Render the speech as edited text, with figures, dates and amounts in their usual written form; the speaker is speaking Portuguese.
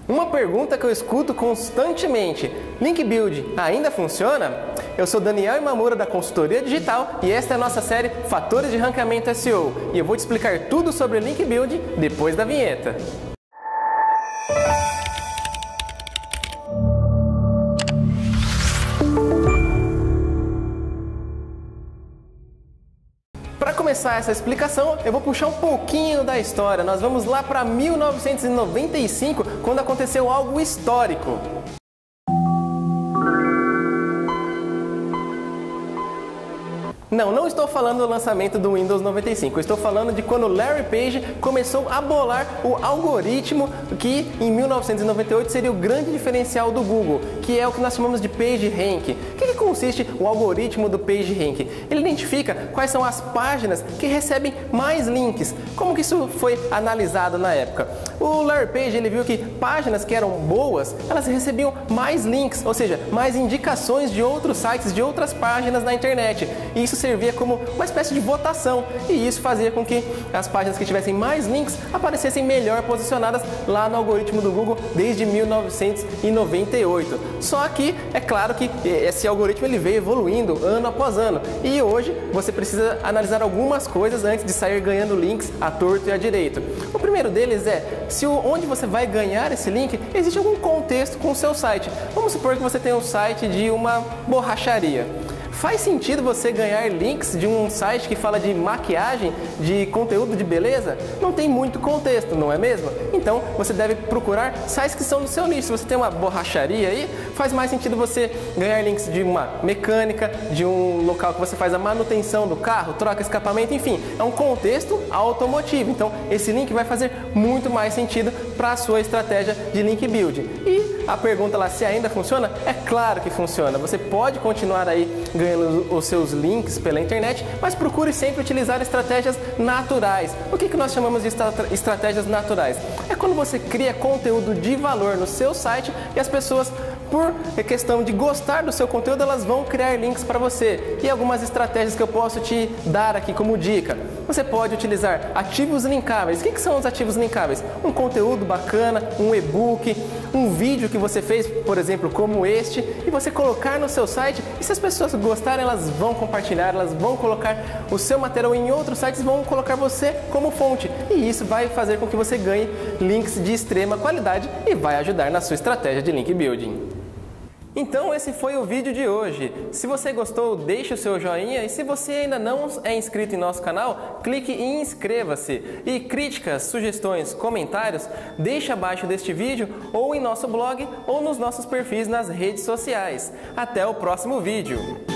Uma pergunta que eu escuto constantemente: Link Building ainda funciona? Eu sou Daniel Imamura da Consultoria Digital e esta é a nossa série Fatores de Ranqueamento SEO. E eu vou te explicar tudo sobre Link Building depois da vinheta. Para começar essa explicação, eu vou puxar um pouquinho da história. Nós vamos lá para 1995, quando aconteceu algo histórico. Não estou falando do lançamento do Windows 95, eu estou falando de quando Larry Page começou a bolar o algoritmo que em 1998 seria o grande diferencial do Google, que é o que nós chamamos de PageRank. O que consiste o algoritmo do PageRank? Ele identifica quais são as páginas que recebem mais links. Como que isso foi analisado na época? O Larry Page ele viu que páginas que eram boas, elas recebiam mais links, ou seja, mais indicações de outros sites, de outras páginas na internet. E isso servia como uma espécie de votação, e isso fazia com que as páginas que tivessem mais links aparecessem melhor posicionadas lá no algoritmo do Google desde 1998. Só que é claro que esse algoritmo ele veio evoluindo ano após ano, e hoje você precisa analisar algumas coisas antes de sair ganhando links à torto e à direito. O primeiro deles é se onde você vai ganhar esse link existe algum contexto com o seu site. Vamos supor que você tem um site de uma borracharia. Faz sentido você ganhar links de um site que fala de maquiagem, de conteúdo de beleza? Não tem muito contexto, não é mesmo? Então você deve procurar sites que são do seu nicho. Se você tem uma borracharia aí, faz mais sentido você ganhar links de uma mecânica, de um local que você faz a manutenção do carro, troca escapamento, enfim, é um contexto automotivo. Então esse link vai fazer muito mais sentido para a sua estratégia de link building. E a pergunta lá se ainda funciona? É claro que funciona. Você pode continuar aí ganhando os seus links pela internet, mas procure sempre utilizar estratégias naturais. O que nós chamamos de estratégias naturais? É quando você cria conteúdo de valor no seu site e as pessoas, por questão de gostar do seu conteúdo, elas vão criar links para você. E algumas estratégias que eu posso te dar aqui como dica. Você pode utilizar ativos linkáveis. O que são os ativos linkáveis? Um conteúdo bacana, um e-book, um vídeo que você fez, por exemplo, como este, e você colocar no seu site, e se as pessoas gostarem, elas vão compartilhar, elas vão colocar o seu material em outros sites, vão colocar você como fonte. E isso vai fazer com que você ganhe links de extrema qualidade e vai ajudar na sua estratégia de link building. Então esse foi o vídeo de hoje. Se você gostou, deixe o seu joinha, e se você ainda não é inscrito em nosso canal, clique em inscreva-se. E críticas, sugestões, comentários, deixe abaixo deste vídeo ou em nosso blog ou nos nossos perfis nas redes sociais. Até o próximo vídeo!